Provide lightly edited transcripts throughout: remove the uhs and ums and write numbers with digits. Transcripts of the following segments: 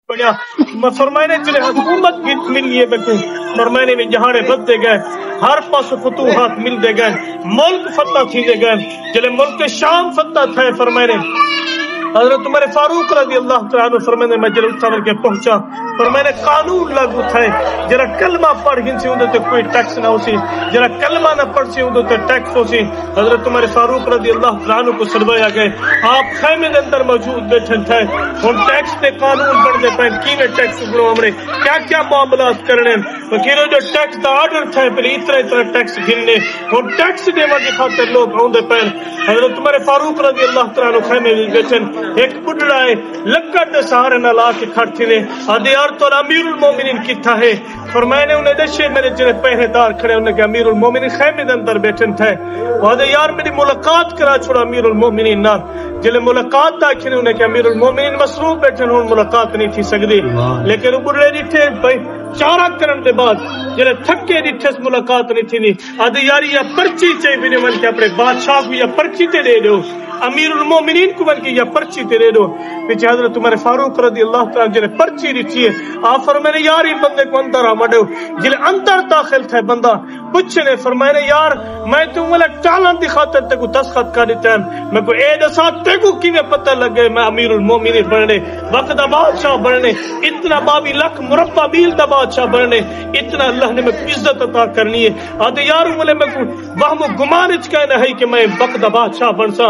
بنیا فرمائنے چلے حکومت ملی ہے فرمائنے میں جہانے بدتے گئے ہر پاس فتوحات مل دے گئے ملک فتح تھی دے گئے جلے ملک شام فتح تھے فرمائنے حضرت عمر فاروق رضی اللہ تعالیٰ عنہ فرمائنے میں جلے اتھاور کے پہنچا فرمائنے قانون لاگو تھے جرا کلمہ پڑھ گن سی ہوندے تو کوئی ٹیکس نہ ہو سی جرا کلمہ نہ پڑھ سی ہوندے تو ٹیکس ہو سی حضرت عمر فاروق رضی اللہ تعالیٰ عنہ کو سلوایا گئے آپ خیمے دے اندر موجود بیٹھن تھے ان ٹیکس تے قانون بڑھ دے پہن کی میں ٹیکس گرو ہمارے کیا معاملات کرنے وکیلوں جو ٹیکس دا آرڈر تھے پھر اتنا ٹیکس گرنے ان ٹیکس دے وجہ خاطر لوگ آؤں دے پہن حضرت عمر فاروق رضی اللہ تعالیٰ عنہ خیمے میں بیٹھن ایک بڑھڑا ہے لکڑ دے سہارے نہ لا کے کھڑتی نے آدھے یار تو امیر المومنین کتھا ہے فرمائے نے انہیں دشے میرے جنہیں پہرے دار کھڑے انہیں کہ امیر المومنین خیمے دے اندر بیٹھن تھے آدھے یار میری ملاقات کرا چھوڑا امیر المومنین نہ جلے ملاقات دا کھنے انہیں کہ امیر المومنین مصروف بیٹھن ان ملاقات نہیں تھی سکتی لیکن وہ بڑھڑے دیٹھے چارہ کرن دے بعد جلے تھکے دیٹھے اس ملاقات نہیں تھی نہیں آدھے یاری یا پرچی چاہی بھی من کے اپنے بادشاہ کو یا پرچی تے دے دو امیر المومنین کو من کی یا پرچی تے دے دو پیچھے حضرت عمر فاروق رضی اللہ تعالیٰ جلے پرچی دیٹھی ہے آپ فرمائے یاری بندے کو اندر آمدو جلے اندر داخل تھے بندہ پچھنے فرمائے یار میں تمہیں ٹالن دی خاطر تے کو دستخط کر دیتا ہے میں کو اے دسا تے کو کی میں پتہ لگ گئے میں امیر المومنین بننے وقت بادشاہ بننے اتنا بابی لکھ مربع میل دا بادشاہ بننے اتنا اللہ نے میں عزت عطا کرنی ہے آدھے یار ملے میں کو وہم و گمانچ کہنا ہے کہ میں وقت بادشاہ بن سا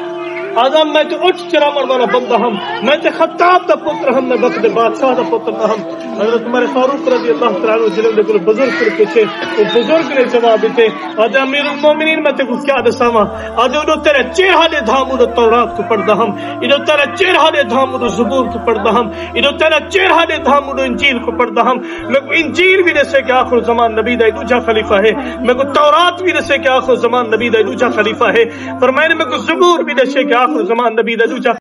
آدم میں تو اٹھ چرامن والا بندہ ہم میں تو خطاب دا پتر ہم میں وقت بادشاہ دا پتر ہم حضرت عمر فاروق رضی اللہ تعالیٰ عنہ جنہوں نے کوئی بزرگ کر پیچھے وہ بزرگ نے جواب دیتے آدھے امیر المومنین میں تے کو کیا دساما آدھے انہوں تیرے چہرہ دے دھامو تورات کو پڑھدا ہم انہوں تیرے چہرہ دے دھامو زبور کو پڑھدا ہم انہوں تیرے چہرہ دے دھامو انجیل کو پڑھدا ہم میں کو انجیل بھی دسے کہ آخر زمان نبی دا دوجا خلیفہ ہے میں کو تورات بھی دسے کہ آخر زمان نبی دا دوجا خلیفہ ہے فرمائے میں کو زبور بھی دسے کہ آخر زمان نبی دا دوجا